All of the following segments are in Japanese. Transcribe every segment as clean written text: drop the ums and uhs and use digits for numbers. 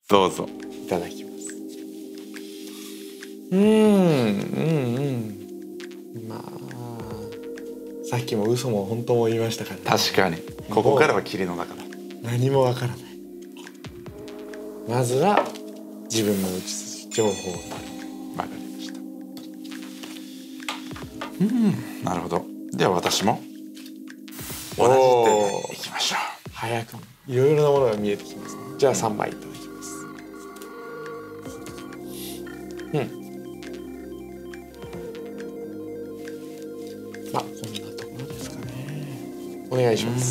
どうぞ。 いただきます。まあさっきも嘘も本当も言いましたからね。 確かにここからは霧の中だ。 何もわからない。まずは自分の内筋情報を。 わかりました。なるほど。では私も同じ手でいきましょう。 早くいろいろなものが見えてきますね。じゃあ3枚いただきます。まあこんなところですかね。お願いします。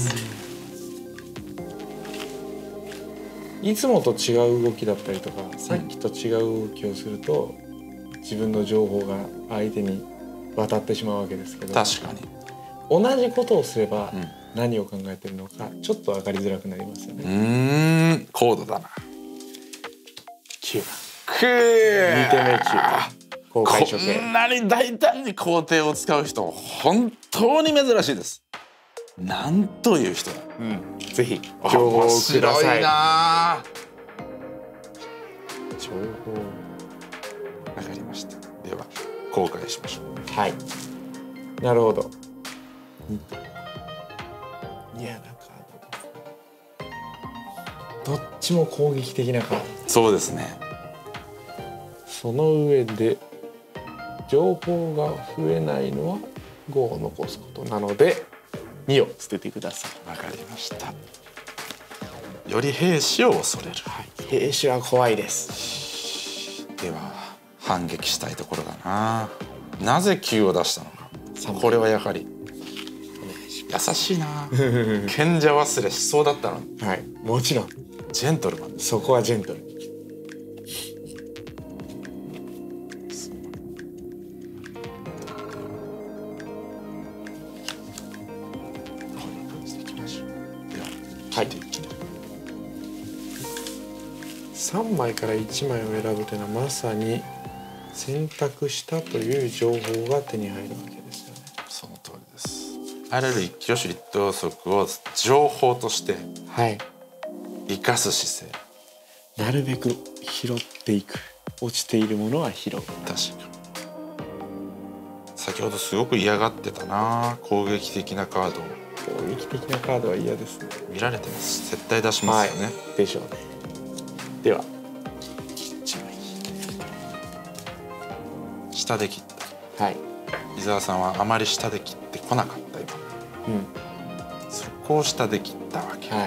いつもと違う動きだったりとか、さっきと違う動きをすると自分の情報が相手に渡ってしまうわけですけど、 確かに同じことをすれば何を考えてるのかちょっと分かりづらくなりますよね。 高度だな。 9番 2 手目9番公開処刑。 こんなに大胆に工程を使う人本当に珍しいです。なんという人だ。 ぜひ情報をください。 面白いな。 情報わかりました。では公開しましょう。 はい、なるほど。嫌なカードです。どっちも攻撃的なカード。 そうですね。 その上で情報が増えないのは5を残すことなので2を捨ててください。 わかりました。より兵士を恐れる。 兵士は怖いです。 では反撃したいところだな。なぜ9を出したのか。これはやはり優しいな。賢者忘れしそうだったのに。 はい、もちろんジェントルマン。 そこはジェントル。はい、3枚から1枚を選ぶというのはまさに選択したという情報が手に入るわけですよね。 その通りです。あらゆる一挙手一投足を情報として生かす姿勢、 なるべく拾っていく。落ちているものは拾う。 確かに先ほどすごく嫌がってたな。攻撃的なカードを。 攻撃的なカードは嫌ですね。 見られてます。絶対出しますよね。 でしょうね。では下で切った。伊沢さんはあまり下で切ってこなかった今。そこを下で切ったわけ。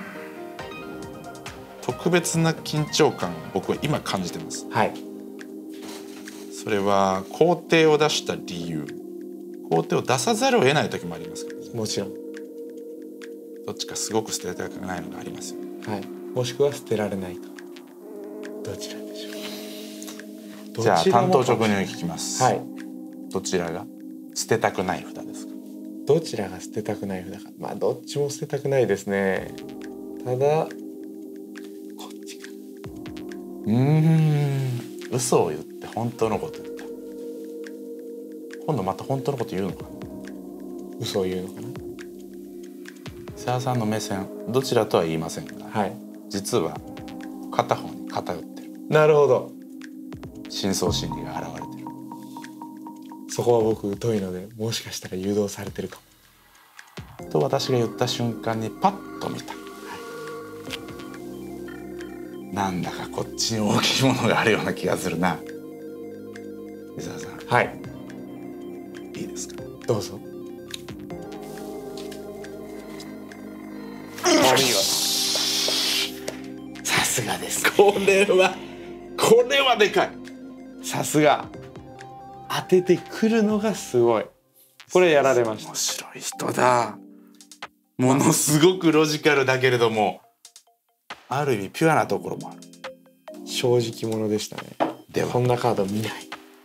特別な緊張感を僕は今感じてます。それは工程を出した理由、工程を出さざるを得ない時もありますからね。 もちろんどっちかすごく捨てたくないのがありますよ。 もしくは捨てられないと。どちらでしょう。 じゃあ単刀直入に聞きます。どちらが捨てたくない札ですか。 どちらが捨てたくない札か。まあどっちも捨てたくないですね。ただこっちか。 嘘を言って本当のこと言った。今度また本当のこと言うのかな。 嘘を言うのかな。 伊沢さんの目線どちらとは言いませんが、実は片方に偏ってる。 なるほど。 深層心理が現れてる。 そこは僕疎いのでもしかしたら誘導されてるかも。 と私が言った瞬間にパッと見た。なんだかこっちに大きいものがあるような気がするな。伊沢さん。いいですか。 どうぞ。さすがです。 これはでかい。 さすが。当ててくるのがすごい。これやられました。 面白い人だ。ものすごくロジカルだけれどもある意味ピュアなところもある。 正直者でしたね。 ではこんなカード見ない。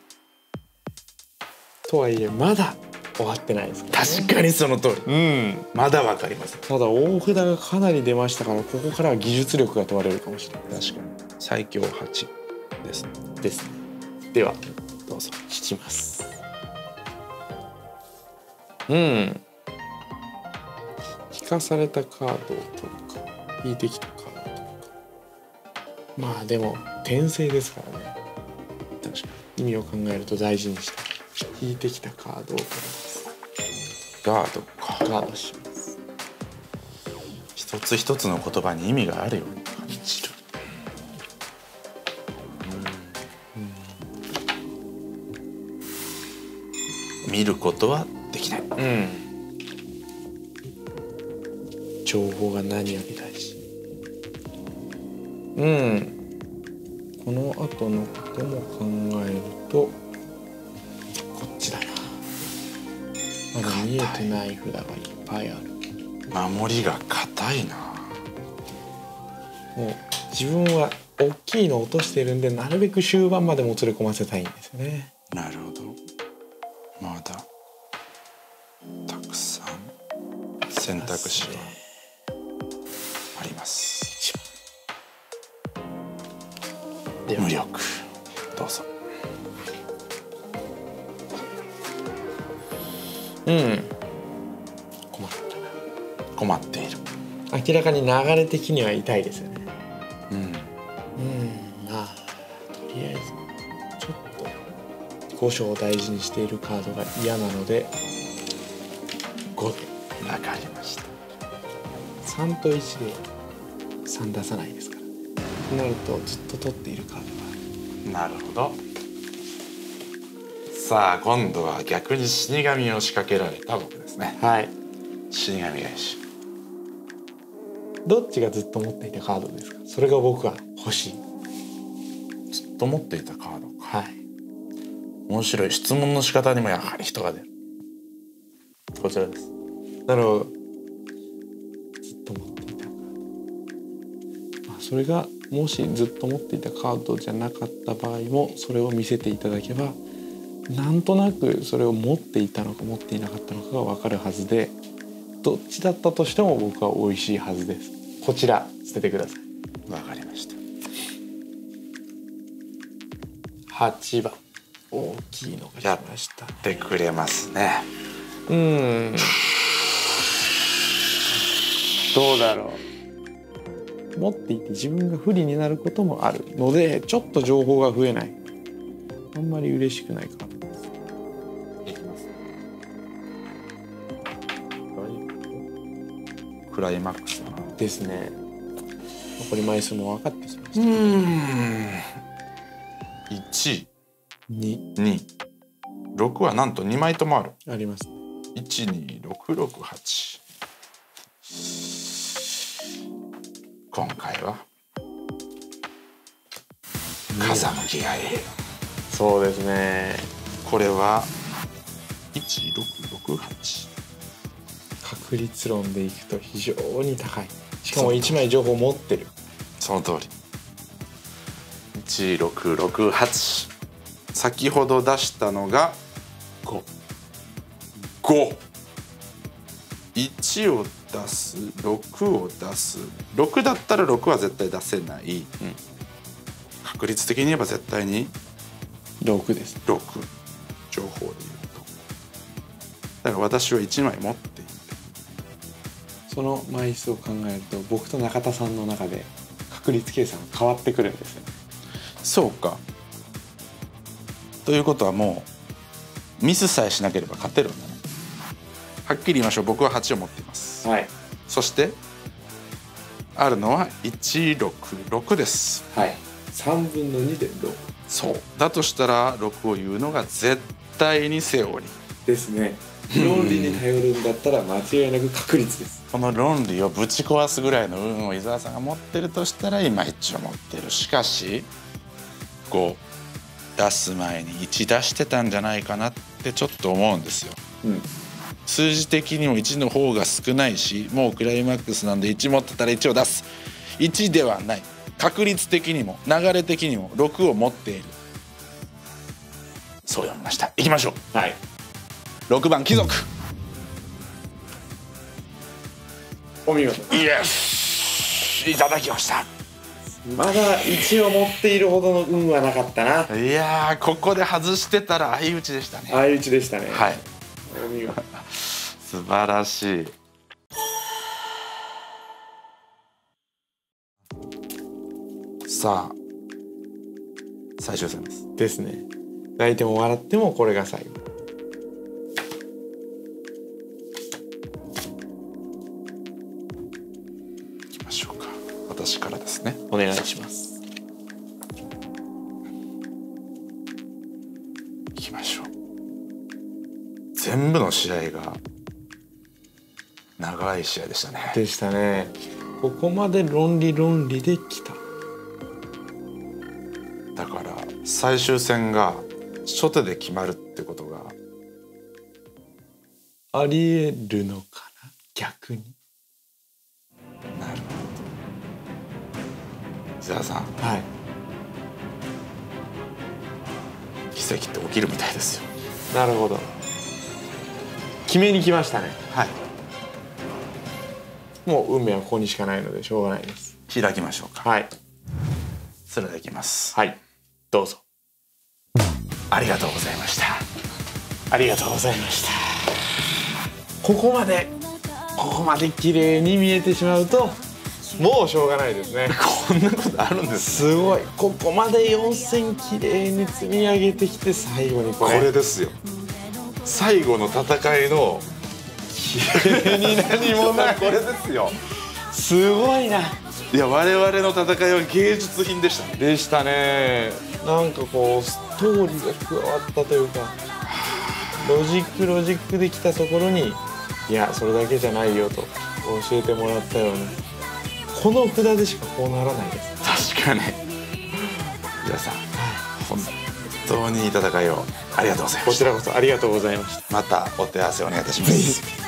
とはいえまだ終わってないですからね。 確かにその通り。まだわかりません。 ただ大札がかなり出ましたからここからは技術力が問われるかもしれない。 確かに最強8ですね。ではどうぞ引きます。引かされたカードを取るか引いてきたカードを取るか。 まあでも転生ですからね。確かに意味を考えると大事にして引いてきたカードを取ります。 ガードか。 ガードします。 一つ一つの言葉に意味があるように感じる。見ることはできない。 情報が何より大事。この後のことも考えるとこっちだな。まだ見えてない札がいっぱいある。 守りが硬いな。 もう自分は大きいの落としてるんで、なるべく終盤までもつれ込ませたいんですよね。 なるほど。まだたくさん選択肢はあります。無力。どうぞ。困っている。 明らかに流れ的には痛いですよね。まあとりあえずちょっと5章を大事にしているカードが嫌なので5で。 わかりました。 3と1で3出さないですからね。となるとずっと取っているカードがある。 なるほど。さあ今度は逆に死神を仕掛けられた僕ですね。 はい。 死神返し。 どっちがずっと持っていたカードですか？それが僕は欲しい。 ずっと持っていたカードか。 はい。 面白い。質問の仕方にもやはり人が出る。こちらです。 なるほど。ずっと持っていたカード。それがもしずっと持っていたカードじゃなかった場合もそれを見せていただけば、なんとなくそれを持っていたのか持っていなかったのかが分かるはずで、どっちだったとしても僕は美味しいはずです。こちら捨ててください。 わかりました。 8番大きいのが来ました。 やってくれますね。 どうだろう。持っていて自分が不利になることもあるので、ちょっと情報が増えない。あんまり嬉しくないカードです。 いきます。クライマックスですね。残り枚数も分かってしまいました。1、 2、 6はなんと2枚ともある。 ありますね。 1、2、6、6、8。今回は風向きがいい。 そうですね。 これは1、6、6、8。 確率論でいくと非常に高い。しかも1枚情報持ってる。 その通り。1、6、6、8。先ほど出したのが5。1を出す、6を出す。6だったら6は絶対出せない。確率的に言えば絶対に 6です。 6。情報で言うと。だから私は1枚持っている。 その枚数を考えると僕と中田さんの中で確率計算が変わってくるんですよね。 そうか。ということはもうミスさえしなければ勝てるんだね。はっきり言いましょう。僕は8を持っています。 はい。 そしてあるのは166です。 はい。3分の2で6。 そうだとしたら6を言うのが絶対にセオリーですね。論理に頼るんだったら間違いなく確率です。 この論理をぶち壊すぐらいの運を伊沢さんが持ってるとしたら今1を持ってる。しかし5出す前に1出してたんじゃないかなってちょっと思うんですよ。数字的にも1の方が少ないし、もうクライマックスなんで1持ってたら1を出す。1ではない。確率的にも流れ的にも6を持っている。そう読みました。いきましょう。 はい。 6番貴族。 お見事。 イエス、いただきました。 まだ1を持っているほどの運はなかったな。 いやー、ここで外してたら相打ちでしたね。 相打ちでしたね。 はい。 お見事。 素晴らしい。 さあ最終戦ですですね。泣いても笑ってもこれが最後。 いきましょうか。私からですね。 お願いします。 いきましょう。全部の試合が長い試合でしたね。 でしたね。ここまで論理できた。 だから最終戦が初手で決まるってことがありえるのかな、逆に。 なるほど。伊沢さん、 はい。 奇跡って起きるみたいですよ。 なるほど。決めに来ましたね。 はい。 もう運命はここにしかないのでしょうがないです。 開きましょうか。 はい。 それではいきます。 はい。どうぞ。 ありがとうございました。 ありがとうございました。ここまで綺麗に見えてしまうともうしょうがないですね。 こんなことあるんです。 すごい。ここまで4戦綺麗に積み上げてきて最後にこれですよ。最後の戦いの綺麗に何もないこれですよ。 すごいな。 いや我々の戦いは芸術品でしたね。 でしたね。なんかこうストーリーが加わったというか、ロジックできたところに、いやそれだけじゃないよと教えてもらったような、この札でしかこうならないです。 確かに。皆さん、本当にいい戦いをありがとうございました。 こちらこそありがとうございました。 またお手合わせお願いいたします。